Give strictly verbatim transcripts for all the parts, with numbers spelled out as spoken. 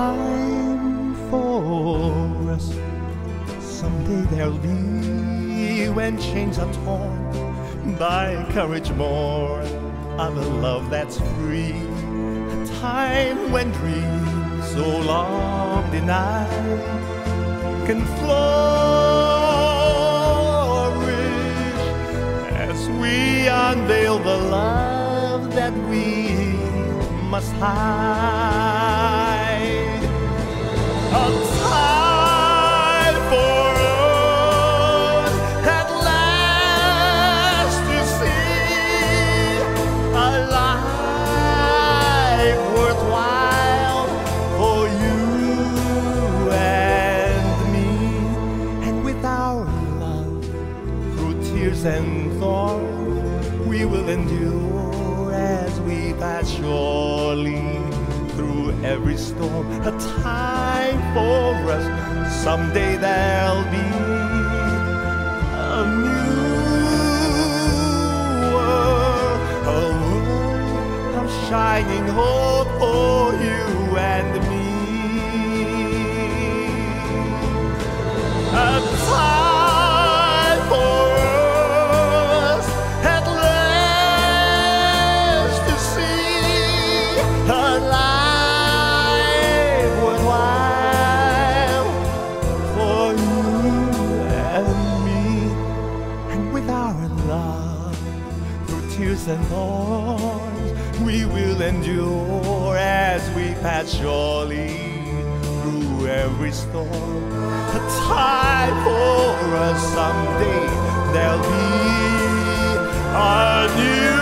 time for us. Someday there'll be, when chains are torn, by courage more of a love that's free. A time when dreams so long denied can flourish as we unveil the love that we must hide. A time for us at last to see a life worthwhile for you and me. And with our love, through tears and thorns, we will endure as we pass surely through every storm. A time for us, someday there'll be a new world, a world of shining hope for you and me. A time for us at last to see a life worthwhile for you and me. And with our love, through tears and thorns, we will endure as we pass surely through every storm. A time for us, someday there'll be a new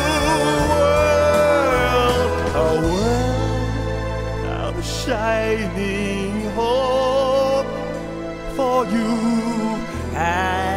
world, a world of shining hope for you and